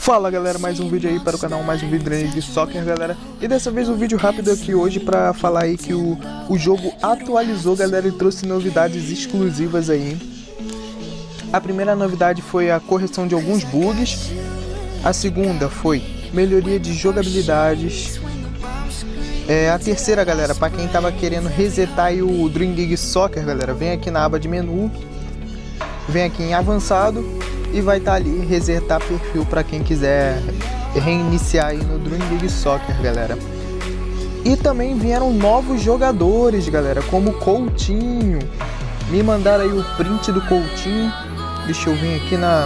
Fala galera, mais um vídeo aí para o canal, mais um vídeo de soccer galera. E dessa vez um vídeo rápido aqui hoje para falar aí que o jogo atualizou galera e trouxe novidades exclusivas aí. A primeira novidade foi a correção de alguns bugs. A segunda foi melhoria de jogabilidades. A terceira galera, para quem tava querendo resetar aí o Dream League Soccer galera, vem aqui na aba de menu, vem aqui em avançado e vai estar ali resetar perfil para quem quiser reiniciar aí no Dream League Soccer galera. E também vieram novos jogadores galera, como o Coutinho. Me mandaram aí o print do Coutinho. Deixa eu vir aqui na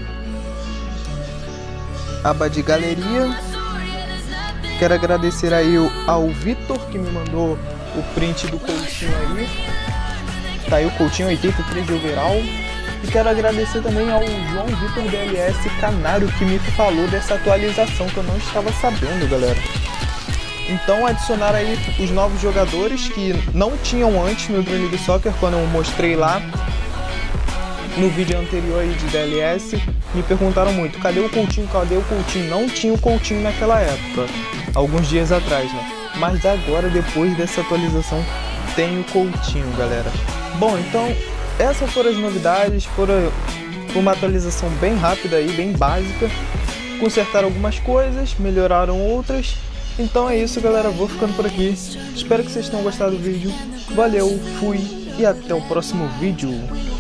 aba de galeria. Quero agradecer aí ao Vitor que me mandou o print do Coutinho aí. Tá aí o Coutinho 83 de overall. E quero agradecer também ao João Vitor DLS Canário que me falou dessa atualização que eu não estava sabendo galera. Então adicionaram aí os novos jogadores que não tinham antes no Dream League Soccer quando eu mostrei lá no vídeo anterior aí de DLS. Me perguntaram muito, cadê o Coutinho, cadê o Coutinho? Não tinha o Coutinho naquela época, alguns dias atrás, né? Mas agora, depois dessa atualização, tem o Coutinho, galera. Bom, então, essas foram as novidades, foi uma atualização bem rápida aí, bem básica. Consertaram algumas coisas, melhoraram outras. Então é isso, galera, vou ficando por aqui. Espero que vocês tenham gostado do vídeo. Valeu, fui e até o próximo vídeo.